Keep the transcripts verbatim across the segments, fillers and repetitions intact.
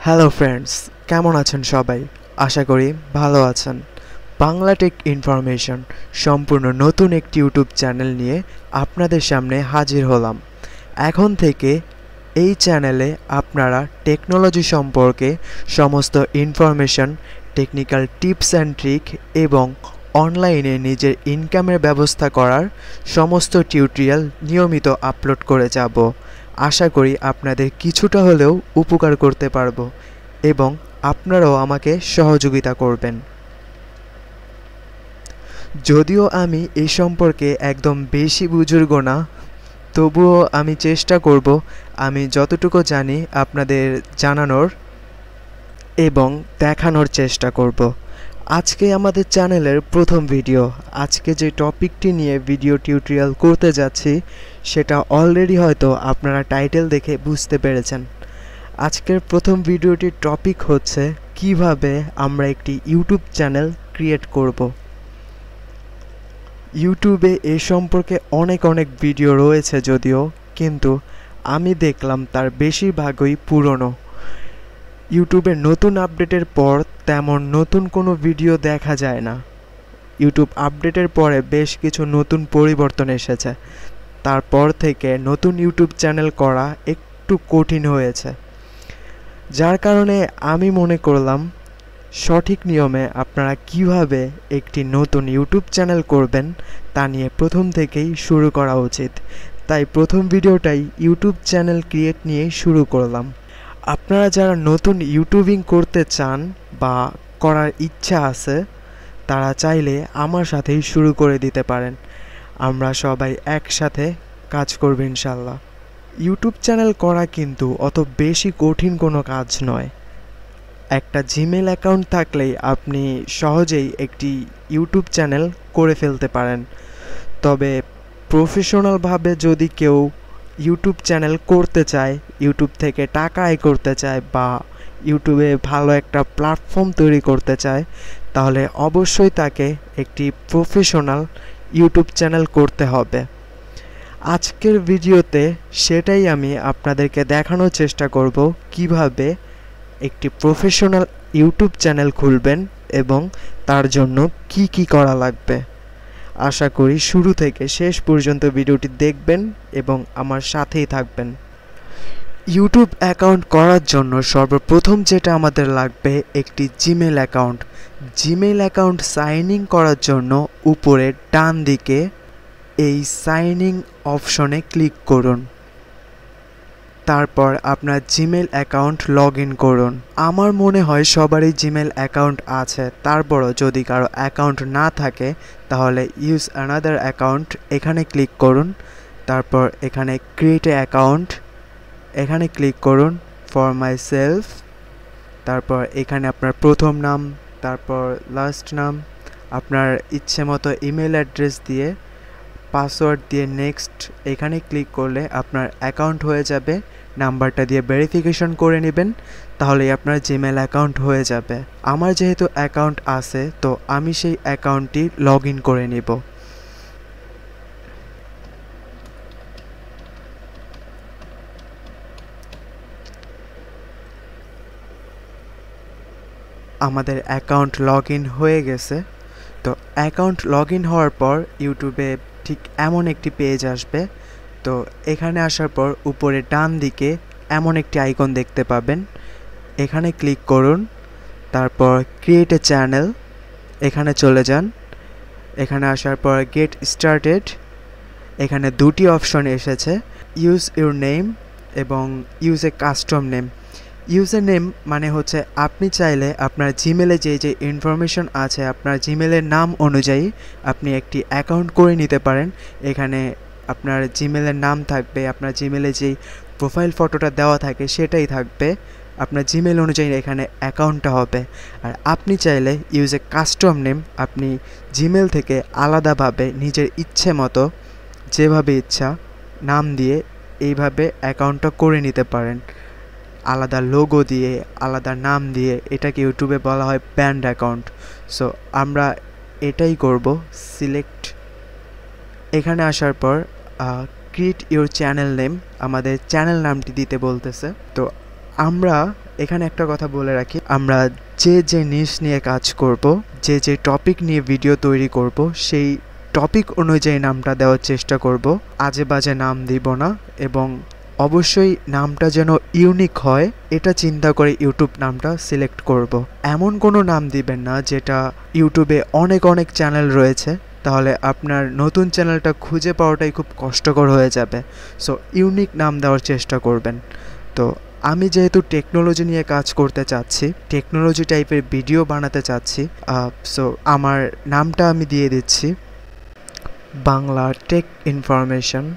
Hello friends, কেমন আছেন সবাই? আশা করি ভালো আছেন। বাংলা টেক ইনফরমেশন সম্পূর্ণ নতুন একটি ইউটিউব চ্যানেল নিয়ে আপনাদের সামনে হাজির হলাম। এখন থেকে এই চ্যানেলে আপনারা টেকনোলজি সম্পর্কে সমস্ত information, technical tips and trick এবং অনলাইনে নিজের ইনকামের ব্যবস্থা করার সমস্ত টিউটোরিয়াল নিয়মিত আপলোড করে যাব। আশা করি আপনাদের কিছুটা হলেও উপকার করতে পারবো এবং আপনারাও আমাকে সহযোগিতা করবেন। যদিও আমি এই সম্পর্কে একদম বেশি বুজুর্গ না, তবুও আমি চেষ্টা করব আমি যতটুকু জানি আপনাদের জানানোর এবং দেখানোর চেষ্টা করব। আজকে আমাদের চ্যানেলের প্রথম ভিডিও। আজকে যে টপিকটি নিয়ে ভিডিও টিউটোরিয়াল করতে যাচ্ছি সেটা অলরেডি হয়তো আপনারা টাইটেল দেখে বুঝতে পেরেছেন। আজকের প্রথম ভিডিওটির টপিক হচ্ছে কিভাবে আমরা একটি ইউটিউব চ্যানেল ক্রিয়েট করব। ইউটিউবে এ সম্পর্কে অনেক অনেক ভিডিও রয়েছে যদিও, কিন্তু আমি দেখলাম তার বেশিরভাগই পুরনো। ইউটিউবে নতুন আপডেটের পর তেমন নতুন কোনো ভিডিও দেখা যায় না। ইউটিউব আপডেটের পরে বেশ কিছু নতুন পরিবর্তন এসেছে, তারপর থেকে নতুন ইউটিউব চ্যানেল করা একটু কঠিন হয়েছে। যার কারণে আমি মনে করলাম সঠিক নিয়মে আপনারা কিভাবে একটি নতুন ইউটিউব চ্যানেল করবেন তা নিয়ে প্রথম থেকেই শুরু করা উচিত। তাই প্রথম ভিডিওটাই ইউটিউব চ্যানেল ক্রিয়েট নিয়ে শুরু করলাম। আপনারা যারা নতুন ইউটিউবিং করতে চান বা করার ইচ্ছা আছে তারা চাইলে আমার সাথেই শুরু করে দিতে পারেন। আমরা সবাই একসাথে কাজ করব ইনশাল্লাহ। ইউটিউব চ্যানেল করা কিন্তু অত বেশি কঠিন কোনো কাজ নয়। একটা জিমেল অ্যাকাউন্ট থাকলেই আপনি সহজেই একটি ইউটিউব চ্যানেল করে ফেলতে পারেন। তবে প্রফেশনালভাবে যদি কেউ ইউটিউব চ্যানেল করতে চায়, ইউটিউব থেকে টাকা আয় করতে চায় বা ইউটিউবে ভালো একটা প্ল্যাটফর্ম তৈরি করতে চায়, তাহলে অবশ্যই তাকে একটি প্রফেশনাল ইউটিউব চ্যানেল করতে হবে। আজকের ভিডিওতে সেটাই আমি আপনাদেরকে দেখানোর চেষ্টা করব কিভাবে একটি প্রফেশনাল ইউটিউব চ্যানেল খুলবেন এবং তার জন্য কি কি করা লাগবে। আশা করি শুরু থেকে শেষ পর্যন্ত ভিডিওটি দেখবেন এবং আমার সাথেই থাকবেন। ইউটিউব অ্যাকাউন্ট করার জন্য সর্বপ্রথম যেটা আমাদের লাগবে একটি Gmail account. Gmail account sign in করার জন্য উপরে ডান দিকে এই সাইন ইন অপশনে ক্লিক করুন। তারপর আপনার জিমেল অ্যাকাউন্ট লগ ইন করুন। আমার মনে হয় সবারই জিমেল অ্যাকাউন্ট আছে, তারপরও যদি কারো অ্যাকাউন্ট না থাকে তাহলে ইউজ অ্যানাদার অ্যাকাউন্ট এখানে ক্লিক করুন। তারপর এখানে ক্রিয়েট এ অ্যাকাউন্ট এখানে ক্লিক করুন ফর মাই সেলফ। তারপর এখানে আপনার প্রথম নাম, তারপর লাস্ট নাম, আপনার ইচ্ছে মতো ইমেল অ্যাড্রেস দিয়ে পাসওয়ার্ড দিয়ে নেক্সট এখানে ক্লিক করলে আপনার অ্যাকাউন্ট হয়ে যাবে। নাম্বারটা দিয়ে ভেরিফিকেশন করে নেবেন, তাহলেই আপনার জিমেল অ্যাকাউন্ট হয়ে যাবে। আমার যেহেতু অ্যাকাউন্ট আছে তো আমি সেই অ্যাকাউন্টটি লগ ইন করে নিব। আমাদের অ্যাকাউন্ট লগ ইন হয়ে গেছে। তো অ্যাকাউন্ট লগ ইন হওয়ার পর ইউটিউবে ঠিক এমন একটি পেজ আসবে। তো এখানে আসার পর উপরে ডান দিকে এমন একটি আইকন দেখতে পাবেন, এখানে ক্লিক করুন। তারপর ক্রিয়েট এ চ্যানেল এখানে চলে যান। এখানে আসার পর গেট স্টার্টেড এখানে দুটি অপশন এসেছে, ইউজ ইউর নেম এবং use a custom name. User name মানে হচ্ছে আপনি চাইলে আপনার জিমেলে যে যে ইনফরমেশন আছে আপনার জিমেলের নাম অনুযায়ী আপনি একটি অ্যাকাউন্ট করে নিতে পারেন। এখানে আপনার জিমেলের নাম থাকবে, আপনার জিমেলে যেই প্রোফাইল ফটোটা দেওয়া থাকে সেটাই থাকবে, আপনার জিমেল অনুযায়ী এখানে অ্যাকাউন্টটা হবে। আর আপনি চাইলে ইউজ এ কাস্টম নেম আপনি জিমেল থেকে আলাদাভাবে নিজের ইচ্ছে মতো যেভাবে ইচ্ছা নাম দিয়ে এইভাবে অ্যাকাউন্টটা করে নিতে পারেন, আলাদা লোগো দিয়ে, আলাদা নাম দিয়ে। এটাকে ইউটিউবে বলা হয় ব্র্যান্ড অ্যাকাউন্ট। সো আমরা এটাই করব। সিলেক্ট এখানে আসার পর ক্রিয়েট ইউর চ্যানেল নেম, আমাদের চ্যানেল নামটি দিতে বলতেছে। তো আমরা এখানে একটা কথা বলে রাখি, আমরা যে যে নিশ নিয়ে কাজ করব, যে যে টপিক নিয়ে ভিডিও তৈরি করব, সেই টপিক অনুযায়ী নামটা দেওয়ার চেষ্টা করব। আজে বাজে নাম দিব না, এবং অবশ্যই নামটা যেন ইউনিক হয় এটা চিন্তা করে ইউটিউব নামটা সিলেক্ট করব। এমন কোনো নাম দিবেন না যেটা ইউটিউবে অনেক অনেক চ্যানেল রয়েছে, তাহলে আপনার নতুন চ্যানেলটা খুঁজে পাওয়াটাই খুব কষ্টকর হয়ে যাবে। সো ইউনিক নাম দেওয়ার চেষ্টা করবেন। তো আমি যেহেতু টেকনোলজি নিয়ে কাজ করতে চাচ্ছি, টেকনোলজি টাইপের ভিডিও বানাতে চাচ্ছি, সো আমার নামটা আমি দিয়ে দিচ্ছি বাংলা টেক ইনফরমেশন।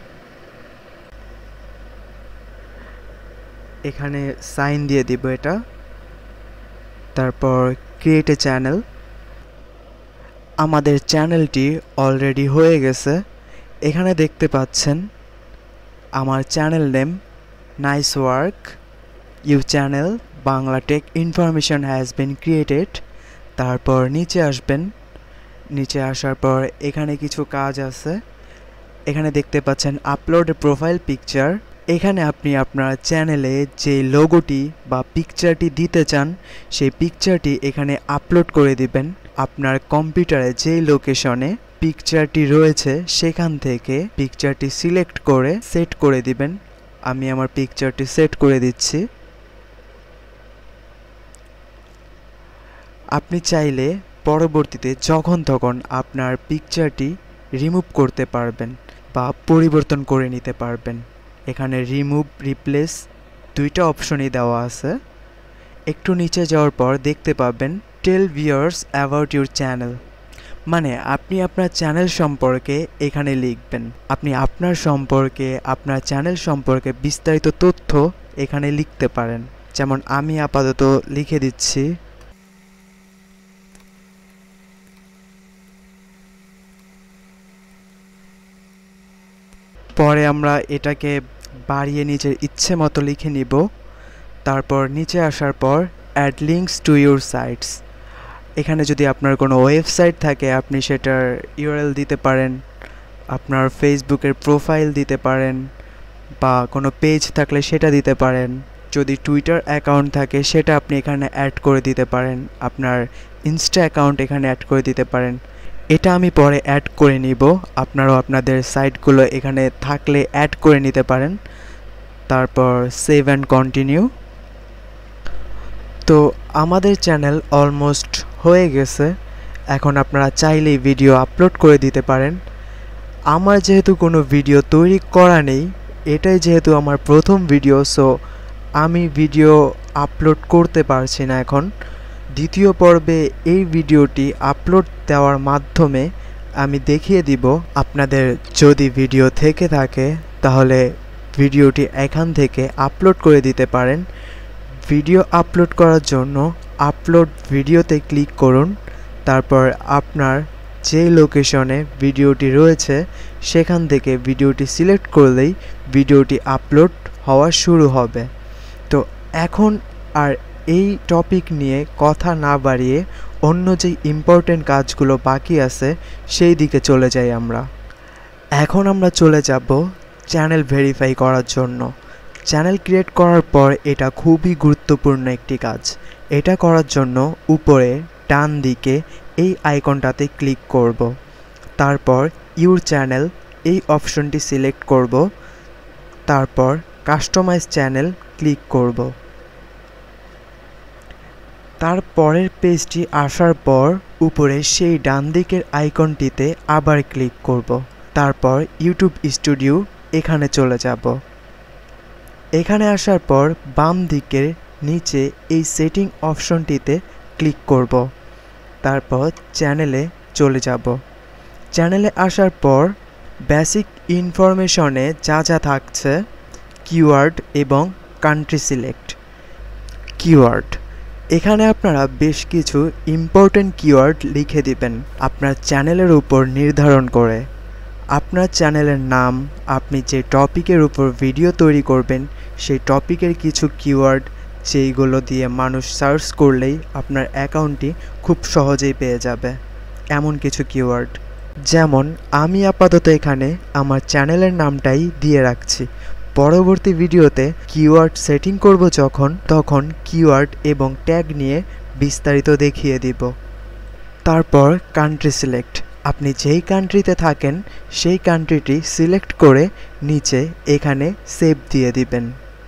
এখানে সাইন দিয়ে দিব এটা, তারপর ক্রিয়েট এ চ্যানেল। আমাদের চ্যানেলটি অলরেডি হয়ে গেছে। এখানে দেখতে পাচ্ছেন আমার channel name nice work you channel Bangla tech information has been created. তারপর নিচে আসবেন, নিচে আসার পর এখানে কিছু কাজ আছে। এখানে দেখতে পাচ্ছেন আপলোড প্রোফাইল পিকচার। এখানে আপনি আপনার চ্যানেলে যে লোগোটি বা পিকচারটি দিতে চান সেই পিকচারটি এখানে আপলোড করে দিবেন। আপনার কম্পিউটারে যেই লোকেশনে পিকচারটি রয়েছে সেখান থেকে পিকচারটি সিলেক্ট করে সেট করে দিবেন। আমি আমার পিকচারটি সেট করে দিচ্ছি। আপনি চাইলে পরবর্তীতে যখন তখন আপনার পিকচারটি রিমুভ করতে পারবেন বা পরিবর্তন করে নিতে পারবেন। এখানে রিমুভ রিপ্লেস দুইটা অপশনই দেওয়া আছে। একটু নিচে যাওয়ার পর দেখতে পাবেন tell viewers about your channel, মানে আপনি আপনার চ্যানেল সম্পর্কে এখানে লিখবেন। আপনি আপনার সম্পর্কে, আপনার চ্যানেল সম্পর্কে বিস্তারিত তথ্য এখানে লিখতে পারেন। যেমন আমি আপাতত লিখে দিচ্ছি পরে আমরা এটাকে বাড়িয়ে নিজের ইচ্ছে মতো লিখে নিব। তারপর নিচে আসার পর add links to your sites. এখানে যদি আপনার কোনো ওয়েবসাইট থাকে আপনি সেটার ইউআরএল দিতে পারেন, আপনার ফেসবুকের প্রোফাইল দিতে পারেন, বা কোনো পেজ থাকলে সেটা দিতে পারেন। যদি টুইটার অ্যাকাউন্ট থাকে সেটা আপনি এখানে অ্যাড করে দিতে পারেন, আপনার ইনস্টা অ্যাকাউন্ট এখানে অ্যাড করে দিতে পারেন। এটা আমি পরে অ্যাড করে নিব, আপনারাও আপনাদের সাইটগুলো এখানে থাকলে অ্যাড করে নিতে পারেন। তারপর সেভ অ্যান্ড কন্টিনিউ। তো আমাদের চ্যানেল অলমোস্ট হয়ে গেছে। এখন আপনারা চাইলেই ভিডিও আপলোড করে দিতে পারেন। আমার যেহেতু কোনো ভিডিও তৈরি করা নেই, এটাই যেহেতু আমার প্রথম ভিডিও, সো আমি ভিডিও আপলোড করতে পারছি না এখন। দ্বিতীয় পর্বে এই ভিডিওটি আপলোড দেওয়ার মাধ্যমে আমি দেখিয়ে দিব আপনাদের যদি ভিডিও থেকে থাকে তাহলে ভিডিওটি এখান থেকে আপলোড করে দিতে পারেন। ভিডিও আপলোড করার জন্য আপলোড ভিডিওতে ক্লিক করুন, তারপর আপনার যে লোকেশনে ভিডিওটি রয়েছে সেখান থেকে ভিডিওটি সিলেক্ট করলেই ভিডিওটি আপলোড হওয়া শুরু হবে। তো এখন আর এই টপিক নিয়ে কথা না বাড়িয়ে অন্য যে ইম্পর্টেন্ট কাজগুলো বাকি আছে সেই দিকে চলে যাই আমরা। এখন আমরা চলে যাব চ্যানেল ভেরিফাই করার জন্য। চ্যানেল ক্রিয়েট করার পর এটা খুবই গুরুত্বপূর্ণ একটি কাজ। এটা করার জন্য উপরে ডান দিকে এই আইকনটাতে ক্লিক করব, তারপর ইউর চ্যানেল এই অপশনটি সিলেক্ট করব, তারপর কাস্টমাইজ চ্যানেল ক্লিক করব। তারপরের পেজটি আসার পর উপরে সেই ডান দিকের আইকনটিতে আবার ক্লিক করব, তারপর ইউটিউব স্টুডিও এখানে চলে যাব। এখানে আসার পর বাম দিকের নিচে এই সেটিং অপশনটিতে ক্লিক করব, তারপর চ্যানেলে চলে যাব। চ্যানেলে আসার পর বেসিক ইনফরমেশনে যা যা থাকছে কিওয়ার্ড এবং কান্ট্রি সিলেক্ট। কিওয়ার্ড এখানে আপনারা বেশ কিছু ইম্পর্টেন্ট কিওয়ার্ড লিখে দিবেন আপনার চ্যানেলের উপর নির্ধারণ করে। আপনার চ্যানেলের নাম, আপনি যে টপিকের উপর ভিডিও তৈরি করবেন সেই টপিকের কিছু কিওয়ার্ড, যেইগুলো দিয়ে মানুষ সার্চ করলেই আপনার অ্যাকাউন্টটি খুব সহজেই পেয়ে যাবে এমন কিছু কিওয়ার্ড। যেমন আমি আপাতত এখানে আমার চ্যানেলের নামটাই দিয়ে রাখছি, পরবর্তী ভিডিওতে কিওয়ার্ড সেটিং করব যখন, তখন কিওয়ার্ড এবং ট্যাগ নিয়ে বিস্তারিত দেখিয়ে দিব। তারপর কান্ট্রি সিলেক্ট, আপনি যেই কান্ট্রিতে থাকেন সেই কান্ট্রিটি সিলেক্ট করে নিচে এখানে সেভ দিয়ে দিবেন।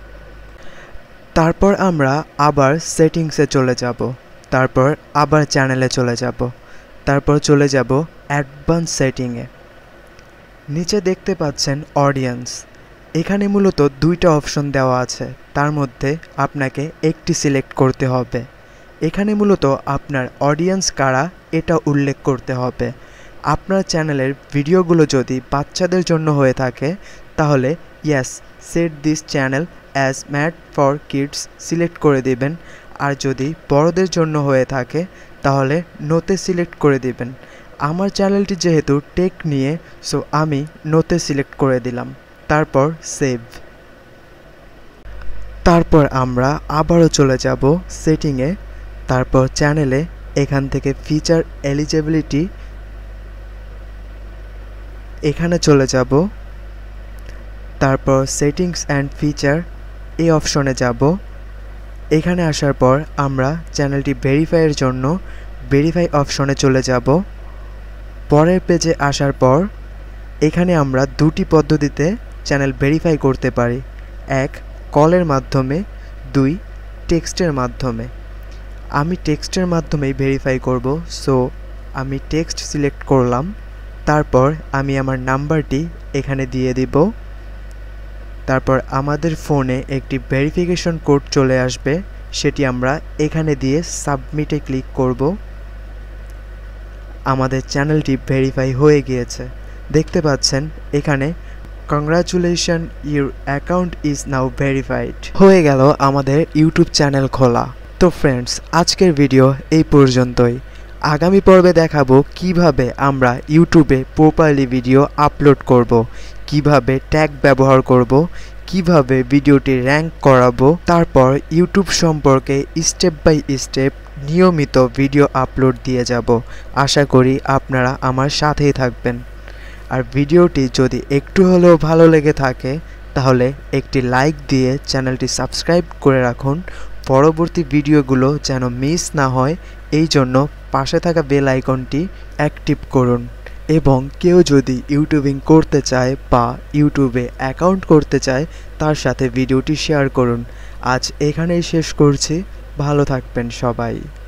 তারপর আমরা আবার সেটিংসে চলে যাব, তারপর আবার চ্যানেলে চলে যাব, তারপর চলে যাব অ্যাডভান্স সেটিংয়ে। নিচে দেখতে পাচ্ছেন অডিয়েন্স, এখানে মূলত দুইটা অপশন দেওয়া আছে, তার মধ্যে আপনাকে একটি সিলেক্ট করতে হবে। এখানে মূলত আপনার অডিয়েন্স কারা এটা উল্লেখ করতে হবে। আপনার চ্যানেলের ভিডিওগুলো যদি বাচ্চাদের জন্য হয়ে থাকে তাহলে yes set this channel as made for kids select করে দিবেন, আর যদি বড়দের জন্য হয়ে থাকে তাহলে নোতে সিলেক্ট করে দিবেন। আমার চ্যানেলটি যেহেতু টেক নিয়ে, সো আমি নোতে সিলেক্ট করে দিলাম, তারপর সেভ। তারপর আমরা আবারও চলে যাব সেটিংয়ে, তারপর চ্যানেলে এখান থেকে ফিচার এলিজিবিলিটি এখানে চলে যাব, তারপর সেটিংস অ্যান্ড ফিচার এই অপশনে যাব। এখানে আসার পর আমরা চ্যানেলটি ভেরিফাইয়ের জন্য ভেরিফাই অপশনে চলে যাব। পরের পেজে আসার পর এখানে আমরা দুটি পদ্ধতিতে চ্যানেল ভেরিফাই করতে পারি, এক কলের মাধ্যমে, দুই টেক্সটের মাধ্যমে। আমি টেক্সটের মাধ্যমেই ভেরিফাই করব, সো আমি টেক্সট সিলেক্ট করলাম। তারপর আমি আমার নাম্বারটি এখানে দিয়ে দিব। তারপর আমাদের ফোনে একটি ভেরিফিকেশন কোড চলে আসবে, সেটি আমরা এখানে দিয়ে সাবমিটে ক্লিক করব। আমাদের চ্যানেলটি ভেরিফাই হয়ে গিয়েছে, দেখতে পাচ্ছেন এখানে congratulation your account is now verified. হয়ে গেল আমাদের ইউটিউব চ্যানেল খোলা। তো ফ্রেন্ডস, আজকের ভিডিও এই পর্যন্তই। আগামী পর্বে দেখাবো কিভাবে আমরা ইউটিউবে প্রপারলি ভিডিও আপলোড করব, কিভাবে ট্যাগ ব্যবহার করব, কিভাবে ভিডিওটি র্যাঙ্ক করাবো, তারপর ইউটিউব সম্পর্কে স্টেপ বাই স্টেপ নিয়মিত ভিডিও আপলোড দিয়ে যাব। আশা করি আপনারা আমার সাথেই থাকবেন। আর ভিডিওটি যদি একটু হলেও ভালো লেগে থাকে তাহলে একটি লাইক দিয়ে চ্যানেলটি সাবস্ক্রাইব করে রাখুন, পরবর্তী ভিডিওগুলো যেন মিস না হয় এই জন্য পাশে থাকা বেল আইকনটি অ্যাক্টিভ করুন। এবং কেউ যদি ইউটিউবিং করতে চায় বা ইউটিউবে অ্যাকাউন্ট করতে চায় তার সাথে ভিডিওটি শেয়ার করুন। আজ এখানেই শেষ করছি, ভালো থাকবেন সবাই।